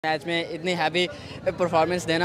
Match में इतनी heavy performance देना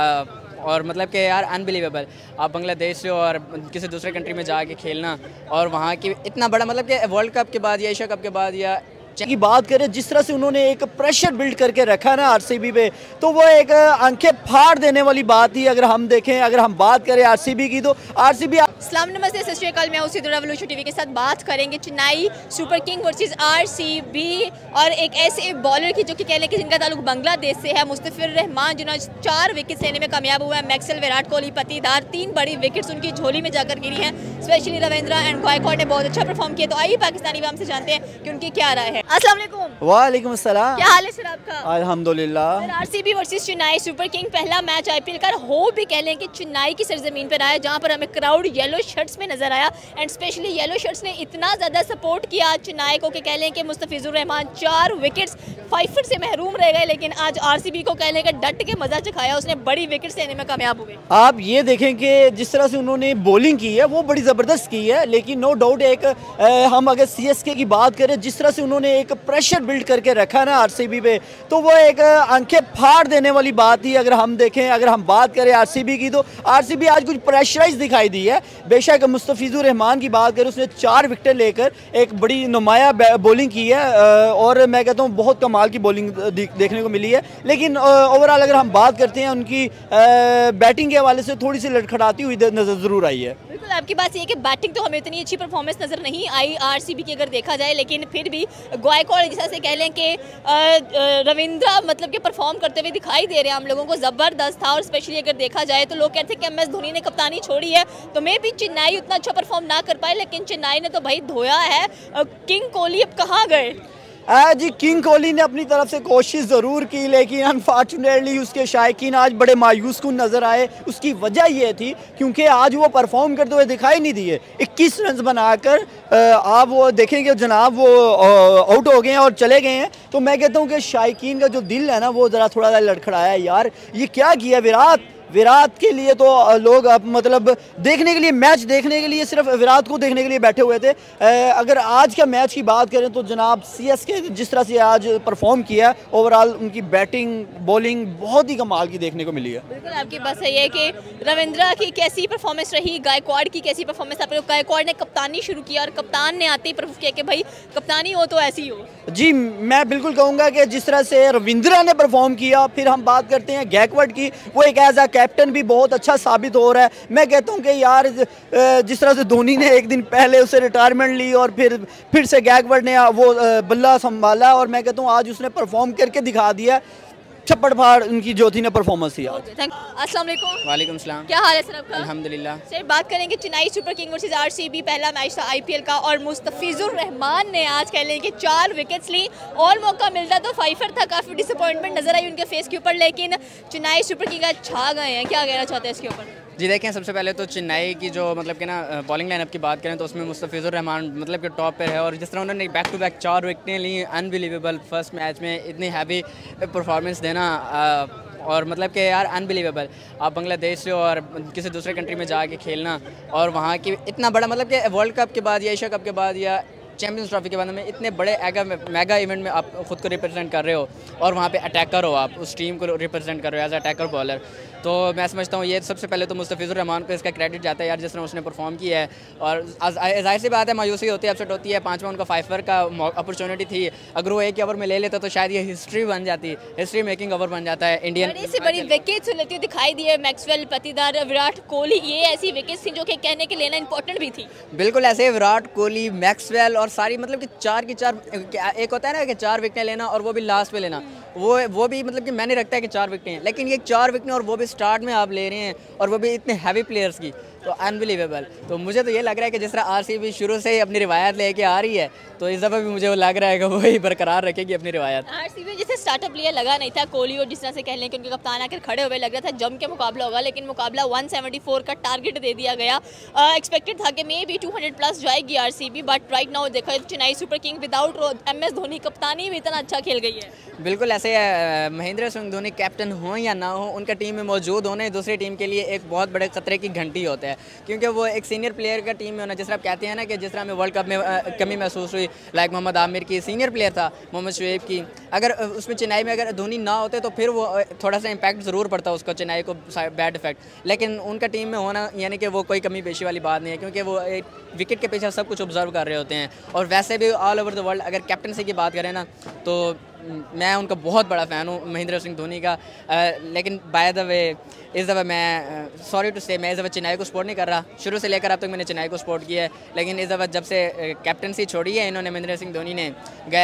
और मतलब कि यार अनबिलीवेबल। आप बांग्लादेश से और किसी दूसरे कंट्री में जाके खेलना और वहाँ की इतना बड़ा मतलब कि वर्ल्ड कप के बाद या एशिया कप के बाद या की बात करें, जिस तरह से उन्होंने एक प्रेशर बिल्ड करके रखा ना आरसीबी पे, तो वो एक आंखें फाड़ देने वाली बात थी। अगर हम देखें, अगर हम बात करें आरसीबी की, तो आरसीबी अस्सलाम नमस्ते सत श्री अकाल, मैं हूं सिद्धू रेवोल्यूशन टीवी के साथ बात करेंगे Chennai super king versus RCB और एक ऐसे बॉलर की जो कि कह लें कि जिनका ताल्लुक बांग्लादेश से है, मुस्तफिजुर रहमान, जिन्होंने 4 विकेट लेने में कामयाब हुआ है। मैक्सवेल, विराट कोहली, पाटीदार, 3 बड़ी विकेट्स उनकी झोली में जाकर गिरी हैं। स्पेशली रविंद्रा एंड गायकवाड ने बहुत अच्छा परफॉर्म किया। तो आइए पाकिस्तानी अवाम से जानते हैं कि उनकी क्या राय है। अस्सलाम वालेकुम। वालेकुम अस्सलाम। क्या हाल है सर आपका? अल्हम्दुलिल्लाह। RCB versus Chennai super king, पहला मैच आईपीएल का हो भी कह लें कि चेन्नई की सरजमीन पर आया, जहां पर हमें क्राउड येलो शर्ट्स में नजर आया एंड स्पेशली येलो शर्ट्स ने इतना ज़्यादा सपोर्ट किया चेन्नई को कि कह लें कि मुस्तफिजुर रहमान 4 विकेट्स 5 से महरूम रह गए, लेकिन आज आरसीबी को कह लें कि डट के मजा चखाया, उसने बड़ी विकेट्स लेने में कामयाब हुए। आप ये देखें कि जिस तरह से उन्होंने बॉलिंग की है वो बड़ी ज़बरदस्त की है, लेकिन नो डाउट एक हम अगर सीएसके की बात करें, जिस तरह से उन्होंने एक प्रेशर बिल्ड करके रखा ना आरसीबी पे, तो वो एक आंखें फाड़ देने वाली बात थी। अगर हम देखें, अगर हम बात करें आरसीबी की, तो आरसीबी आज कुछ प्रेशराइज दिखाई दी है। बेशक मुस्तफिजुर रहमान की बात करें, उसने 4 विकेट लेकर एक बड़ी नुमाया बॉलिंग की है और मैं कहता हूँ बहुत कमाल की बॉलिंग देखने को मिली है। लेकिन ओवरऑल अगर हम बात करते हैं, उनकी बैटिंग के हवाले से थोड़ी सी लड़खड़ाती हुई नजर ज़रूर आई है। बिल्कुल आपकी बात ये कि बैटिंग तो हमें इतनी अच्छी परफॉर्मेंस नजर नहीं आई आरसीबी की अगर देखा जाए, लेकिन फिर भी गायकवाड जैसा से कह लें कि रविंद्रा मतलब कि परफॉर्म करते हुए दिखाई दे रहे हैं हम लोगों को, ज़बरदस्त था। और स्पेशली अगर देखा जाए तो लोग कहते हैं कि एमएस धोनी ने कप्तानी छोड़ी है, तो मे भी चेन्नई उतना अच्छा परफॉर्म ना कर पाए, लेकिन चेन्नई ने तो भाई धोया है। किंग कोहली अब कहाँ गए? जी, किंग कोहली ने अपनी तरफ से कोशिश ज़रूर की, लेकिन अनफॉर्चुनेटली उसके शायकीन आज बड़े मायूस कुन नज़र आए। उसकी वजह यह थी क्योंकि आज वो परफॉर्म करते हुए दिखाई नहीं दिए। 21 रन बनाकर आप वो देखेंगे जनाब, वो आउट हो गए हैं और चले गए हैं। तो मैं कहता हूँ कि शायकीन का जो दिल है ना, वो ज़रा थोड़ा सा लड़खड़ाया है। यार ये क्या किया विराट के लिए, तो लोग अब मतलब देखने के लिए, मैच देखने के लिए, सिर्फ विराट को देखने के लिए बैठे हुए थे। अगर आज का मैच की बात करें तो जनाब सीएसके जिस तरह से आज परफॉर्म किया, ओवरऑल उनकी बैटिंग बॉलिंग बहुत ही कमाल की देखने को मिली है। बिल्कुल आपकी बात सही है कि रविंद्रा की कैसी परफॉर्मेंस रही, गायकवाड की कैसी परफॉर्मेंस। आपको गायकवाड ने कप्तानी शुरू किया और कप्तान ने आते ही प्रूफ किया कि भाई कप्तानी हो तो ऐसी हो। जी, मैं बिल्कुल कहूँगा कि जिस तरह से रविंद्रा ने परफॉर्म किया, फिर हम बात करते हैं गायकवाड की, वो एक एज अ कैप्टन भी बहुत अच्छा साबित हो रहा है। मैं कहता हूं कि यार जिस तरह से धोनी ने एक दिन पहले उसे रिटायरमेंट ली और फिर से गायकवाड ने वो बल्ला संभाला, और मैं कहता हूं आज उसने परफॉर्म करके दिखा दिया। छप्पड़ फाड़ उनकी जो थी ना परफॉर्मेंस थी आज। अस्सलाम वालेकुम। वालेकुम सलाम। क्या हाल है सर आपका? अल्हम्दुलिल्लाह। सर बात करेंगे Chennai super king versus RCB, पहला मैच था आईपीएल का और मुस्तफिजुर रहमान ने आज कह लें कि 4 विकेट्स ली और मौका मिलता तो 5 था। काफ़ी डिसअपॉइंटमेंट नजर आई उनके फेस के ऊपर, लेकिन चेन्नई सुपर किंग आज छा गए हैं। क्या कहना चाहते हैं इसके ऊपर? जी देखें, सबसे पहले तो चेन्नई की जो मतलब कि ना बॉलिंग लाइनअप की बात करें तो उसमें मुस्तफिजुर रहमान मतलब कि टॉप पे है, और जिस तरह उन्होंने बैक टू बैक 4 विकेटें ली, अनबिलीवेबल। फर्स्ट मैच में इतनी हैवी परफॉर्मेंस देना और मतलब कि यार अनबिलीवेबल। आप बांग्लादेश से और किसी दूसरे कंट्री में जाके खेलना और वहाँ की इतना बड़ा मतलब कि वर्ल्ड कप के बाद या एशिया कप के बाद या चैम्पियंस ट्रॉफी के बाद में इतने बड़े मेगा इवेंट में आप खुद को रिप्रेजेंट कर रहे हो और वहाँ पे अटैकर हो, आप उस टीम को रिप्रेजेंट कर रहे हो एज अटैकर बॉलर। तो मैं समझता हूँ ये सबसे पहले तो मुस्तफिजुर रहमान को इसका क्रेडिट जाता है यार, जिस तरह उसने परफॉर्म किया है। और जाहिर सी बात है मायूसी होती है, अपसेट होती है। 5 में उनका 5 का अपॉर्चुनिटी थी, अगर वो 1 ओवर में ले लेता तो शायद ये हिस्ट्री बन जाती, हिस्ट्री मेकिंग ओवर बन जाता है इंडियन। बड़ी से बड़ी विकेट्स लेती दिखाई दी है। मैक्सवेल, पाटीदार, विराट कोहली, ये ऐसी विकेट्स थी जो कि कहने के लेना इंपॉर्टेंट भी थी। बिल्कुल ऐसे विराट कोहली, मैक्सवेल और सारी मतलब कि 4 की 4, एक होता है ना कि 4 विकेटें लेना और वो भी लास्ट पे लेना, वो भी मतलब कि मैंने रखता है कि 4 विकेटें हैं, लेकिन ये 4 विकेटें और वो भी स्टार्ट में आप ले रहे हैं और वो भी इतने हैवी प्लेयर्स की, तो अनबिलीवेबल। तो मुझे तो ये लग रहा है कि जिस तरह आरसीबी शुरू से ही अपनी रिवायत लेके आ रही है, तो इस दफ़ा भी मुझे वो लग रहा है कि वही बरकरार रखेगी अपनी रिवायत। आरसीबी जैसे स्टार्टअप लिया लगा नहीं था कोहली, और जिस तरह से कह लें कि उनके कप्तान आकर खड़े हुए, लग रहा था जम के मुकाबला होगा, लेकिन मुकाबला 174 का टारगेट दे दिया गया। एक्सपेक्टेड था कि मे बी 200+ जाएगी आरसीबी, बट राइट नाउ देखो Chennai super king without MS Dhoni कप्तानी भी इतना अच्छा खेल गई है। बिल्कुल जैसे महेंद्र सिंह धोनी कैप्टन हो या ना हो, उनका टीम में मौजूद होने दूसरी टीम के लिए एक बहुत बड़े खतरे की घंटी होता है, क्योंकि वो एक सीनियर प्लेयर का टीम में होना, जिस तरह आप कहते हैं ना कि जिस तरह हमें वर्ल्ड कप में कमी महसूस हुई, लाइक मोहम्मद आमिर की सीनियर प्लेयर था, मोहम्मद शुएब की, अगर उसमें चेन्नई में अगर धोनी ना होते तो फिर वो थोड़ा सा इम्पैक्ट ज़रूर पड़ता उसको, चेन्नई को बैड इफेक्ट, लेकिन उनका टीम में होना यानी कि वो कोई कमी पेशी वाली बात नहीं है, क्योंकि वो एक विकेट के पीछे सब कुछ ऑब्जर्व कर रहे होते हैं। और वैसे भी ऑल ओवर द वर्ल्ड अगर कैप्टनसी की बात करें ना, तो मैं उनका बहुत बड़ा फ़ैन हूँ महेंद्र सिंह धोनी का। लेकिन बाय द वे इस दफ़ा मैं सॉरी टू से मैं इस दफ़ा चेन्नई को सपोर्ट नहीं कर रहा, शुरू से लेकर अब तक मैंने चेन्नई को सपोर्ट किया है, लेकिन इस दफ़ा जब से कैप्टनसी छोड़ी है इन्होंने महेंद्र सिंह धोनी ने,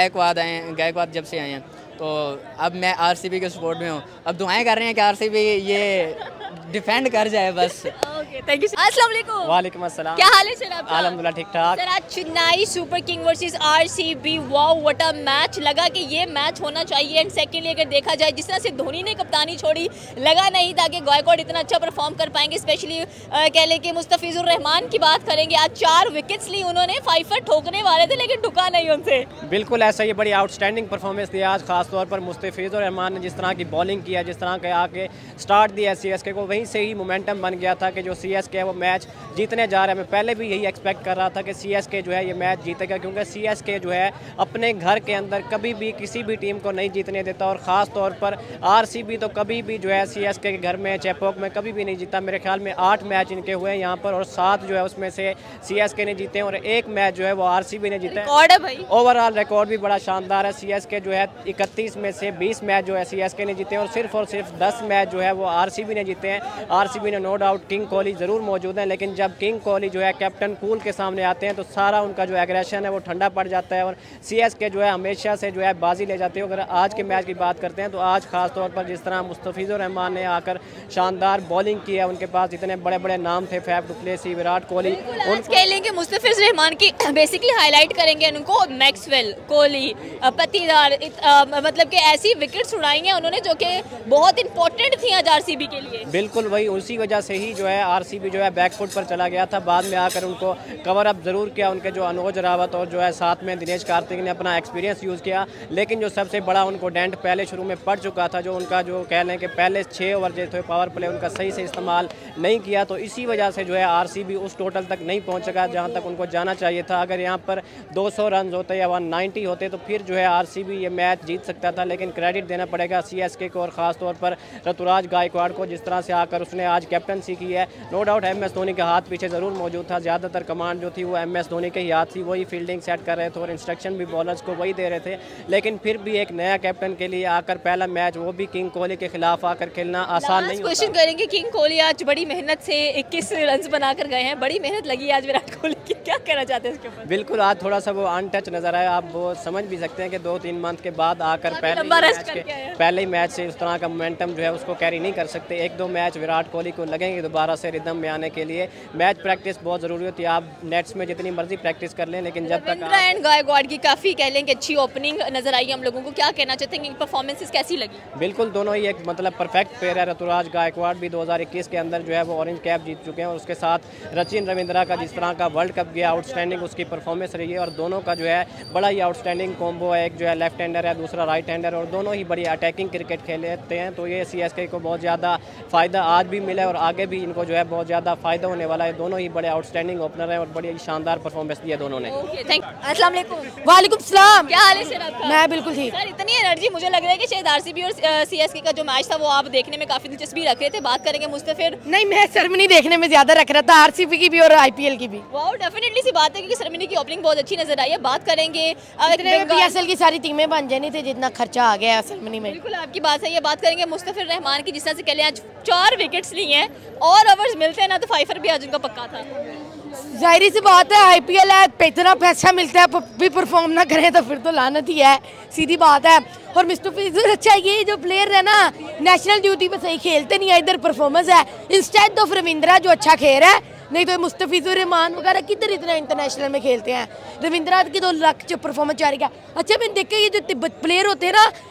गायकवाद जब से आए हैं, तो अब मैं आरसीबी के सपोर्ट में हूँ। अब दुआएं कर रहे हैं कि आरसीबी ये डिफेंड कर जाए बस। Okay, thank you. अस्सलाम वालेकुम। वालेकुम अस्सलाम। क्या हाल है सर आपका? अल्हम्दुलिल्लाह ठीक ठाक। सर आज Chennai super king versus RCB, wow what a match, लगा कि ये मैच होना चाहिए। एंड सेकेंडली अगर देखा जाए जिस तरह से धोनी ने कप्तानी छोड़ी, लगा नहीं था कि गायकवाड इतना अच्छा परफॉर्म कर पाएंगे, स्पेशली कह लें कि मुस्तफिजुर रहमान की बात करेंगे, आज 4 विकेट्स ली उन्होंने, 5 ठोकने वाले थे लेकिन ठुका नहीं उनसे। बिल्कुल ऐसा ही बड़ी आउटस्टैंडिंग परफॉर्मेंस दिया आज, खासतौर पर मुस्तफिजुर रहमान ने जिस तरह की बॉलिंग किया, जिस तरह के आके स्टार्ट दिया सीएसके को, वहीं से ही मोमेंटम बन गया था कि जो सीएसके है वो मैच जीतने जा रहा है। मैं पहले भी यही एक्सपेक्ट कर रहा था कि सीएसके जो है ये मैच जीतेगा, क्योंकि सीएसके जो है अपने घर के अंदर कभी भी किसी भी टीम को नहीं जीतने देता, और ख़ास तौर पर आरसीबी तो कभी भी जो है सीएसके के घर में चेपॉक में कभी भी नहीं जीता। मेरे ख्याल में 8 मैच इनके हुए हैं यहाँ पर, और 7 जो है उसमें से सीएसके ने जीते, और 1 मैच जो है वो आरसीबी ने जीता रिकॉर्ड है भाई। ओवरऑल रिकॉर्ड भी बड़ा शानदार है। सीएसके जो है 31 में से 20 मैच जो है सीएसके ने जीते हैं, और सिर्फ 10 मैच जो है वो आरसीबी ने जीते हैं। आरसीबी ने नो डाउट किंग कोहली ज़रूर मौजूद हैं, लेकिन जब किंग कोहली जो है कैप्टन कूल के सामने आते हैं तो सारा उनका जो एग्रेशन है वो ठंडा पड़ जाता है, और सीएसके जो है हमेशा से जो है बाजी ले जाती है। अगर आज के मैच की बात करते हैं तो आज खास तौर पर जिस तरह मुस्तफिजुर रहमान ने आकर शानदार बॉलिंग की है, उनके पास इतने बड़े बड़े नाम थे, Faf du Plessis, Virat Kohli, आज कह लेंगे मुस्तफिजुर रहमान की बेसिकली हाईलाइट करेंगे उनको, मैक्सवेल, कोहली, पतीदार, मतलब कि ऐसी विकेट्स उड़ाई हैं उन्होंने जो कि बहुत इंपॉर्टेंट थी आज आरसीबी के लिए। बिल्कुल वही, उसी वजह से ही जो है आरसीबी जो है बैकफुट पर चला गया था। बाद में आकर उनको कवर अप ज़रूर किया उनके जो अनुज रावत और जो है साथ में दिनेश कार्तिक ने अपना एक्सपीरियंस यूज़ किया, लेकिन जो सबसे बड़ा उनको डेंट पहले शुरू में पड़ चुका था, जो उनका जो कह लें कि पहले 6 ओवर जो थे पावर प्ले उनका सही से इस्तेमाल नहीं किया, तो इसी वजह से जो है आरसीबी उस टोटल तक नहीं पहुँच सका जहाँ तक उनको जाना चाहिए था। अगर यहाँ पर 200 रन होते या 190 होते तो फिर जो है आरसीबी ये मैच जीत सकता था, लेकिन क्रेडिट देना पड़ेगा सीएसके को और ख़ास तौर पर ऋतुराज गायकवाड़ को, जिस तरह से आकर उसने आज कैप्टनसी की है। नो डाउट एमएस धोनी का हाथ पीछे ज़रूर मौजूद था, ज़्यादातर कमांड जो थी वो एमएस धोनी के ही हाथ थी, वही फील्डिंग सेट कर रहे थे और इंस्ट्रक्शन भी बॉलर्स को वही दे रहे थे, लेकिन फिर भी एक नया कैप्टन के लिए आकर पहला मैच वो भी किंग कोहली के खिलाफ आकर खेलना आसान नहीं होता। क्वेश्चन करेंगे किंग कोहली आज बड़ी मेहनत से 21 रन बनाकर गए हैं, बड़ी मेहनत लगी आज विराट कोहली की, क्या कहना चाहते हैं इसके ऊपर? बिल्कुल आज थोड़ा सा वो अनटच नजर आया, आप वो समझ भी सकते हैं कि 2-3 मंथ के बाद आकर पहले ही मैच से उस तरह का मोमेंटम जो है उसको कैरी नहीं कर सकते। 1-2 मैच विराट कोहली को लगेंगे दोबारा से रिदम में आने के लिए। मैच प्रैक्टिस बहुत ज़रूरी होती है, आप नेट्स में जितनी मर्जी प्रैक्टिस कर लें, लेकिन जब तक एंड गायकवाड़ की काफ़ी कह लें कि अच्छी ओपनिंग नजर आई हम लोगों को, क्या कहना चाहते हैं, परफॉर्मेंसेस कैसी लगी? बिल्कुल दोनों ही एक मतलब परफेक्ट पेयर है। ऋतुराज गायकवाड़ भी 2021 के अंदर जो है वो ऑरेंज कैप जीत चुके हैं, और उसके साथ सचिन रविंद्रा का जिस तरह का वर्ल्ड कप गया आउटस्टैंडिंग उसकी परफॉर्मेंस रही है, और दोनों का जो है बड़ा ही आउटस्टैंडिंग कॉम्बो है। एक जो है लेफ्ट हैंडर है, दूसरा राइट हैंडर, और दोनों ही बड़ी अटैकिंग क्रिकेट खेलते हैं, तो ये सीएसके को बहुत ज़्यादा फ़ायदा आज भी मिला है और आगे भी इनको जो है बहुत ज़्यादा फ़ायदा होने वाला है। दोनों ही बड़े आउटस्टैंडिंग ओपनर हैं और बड़ी शानदार परफॉर्मेंस दी है दोनों ने। अस्सलाम वालेकुम। वालेकुम सलाम। क्या हाल है सर आपका? मैं बिल्कुल ठीक। सर इतनी एनर्जी, मुझे लग रहा है कि शायद आरसीबी और सीएसके का जो मैच था वो आप देखने में काफ़ी दिलचस्पी रख रहे थे। बात करेंगे मुस्तफिर। नहीं, मैं सेरेमनी देखने में ज्यादा रख रहा था, आरसीबी की भी और आईपीएल की भी। वाओ, डेफिनेटली सी बात है कि सेरेमनी की ओपनिंग बहुत अच्छी नजर आई है। बात करेंगे पीएसएल की सारी टीमें बन जानी थी जितना खर्चा आ गया सेरेमनी में। बिल्कुल आपकी बात है। ये बात करेंगे मुस्तफिर रहमान की, जिस तरह से कह लें आज 4 विकेट्स ली हैं, और ओवर्स मिलते हैं ना तो 5 भी आज उनका पक्का था। जाहिर सी बात है, आईपीएल है, इतना पैसा मिलता है, भी परफॉर्म ना करें तो फिर तो लानत ही है, सीधी बात है। और मुस्तफिजुर अच्छा, ये जो प्लेयर है ना नेशनल ड्यूटी पे सही खेलते नहीं है, इधर परफॉर्मेंस है इंस्टेड ऑफ रविंद्रा जो अच्छा खेल रहा है, नहीं तो मुस्तफिजुर रहमान वगैरह किधर इतना इंटरनेशनल में खेलते हैं। रविंद्रा की तो लक जो परफॉर्मेंस जा रही है। अच्छा मैंने देखा ये जो प्लेयर होते हैं ना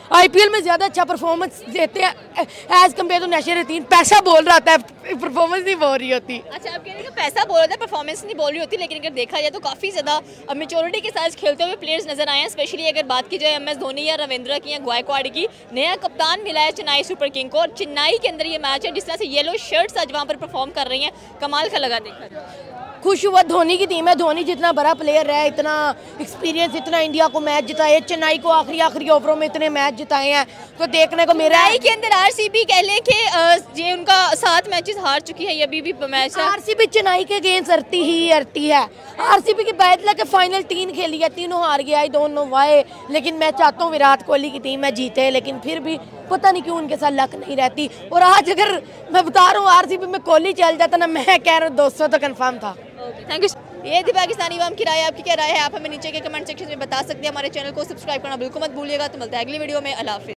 IPL में ज़्यादा अच्छा परफॉर्मेंस देते हैं as compared to national team. पैसा बोल रहा था, परफॉर्मेंस नहीं बोल रही होती। अच्छा, आप कह रहे हैं कि पैसा बोल रहा था, परफॉर्मेंस नहीं बोल रही होती, लेकिन अगर देखा जाए तो काफ़ी ज़्यादा मेच्योरिटी के साथ खेलते हुए प्लेयर्स नजर आए हैं। स्पेशली अगर बात की जाए MS धोनी या रविंद्र की या गायकवाड़ की, नया कप्तान मिला है चेन्नई सुपर किंग को, और चेन्नई के अंदर ये मैच है, जिस तरह से येलो शर्ट्स आज वहाँ पर परफॉर्म कर रही हैं, कमाल का लगा देखा। खुश हुआ, धोनी की टीम है, धोनी जितना बड़ा प्लेयर है, इतना एक्सपीरियंस, इतना इंडिया को मैच जिताए, चेन्नई को आखिरी ओवरों में इतने मैच जिताए हैं, तो देखने को मेरा चेन्नई के अंदर RCB कह लें कि ये उनका 7 मैचेस हार चुकी है, ये अभी भी मैच है। RCB चेन्नई के अगेंस्ट हरती है। RCB के बाद लगे फाइनल 3 खेली है, तीनों हार गया, आई डोंट नो व्हाई, लेकिन मैं चाहता हूँ विराट कोहली की टीम में जीते, लेकिन फिर भी पता नहीं क्यों उनके साथ लक नहीं रहती। और आज अगर मैं बता रहा हूँ RCB में कोहली चल जाता ना, मैं कह रहा हूँ 200 तो कन्फर्म था। Thank you. ये थी पाकिस्तानी अवाम की राय, आपकी क्या राय है आप हमें नीचे के कमेंट सेक्शन में बता सकते हैं। हमारे चैनल को सब्सक्राइब करना बिल्कुल मत भूलिएगा। तो मिलता है अगली वीडियो में। अल्लाह हाफिज़।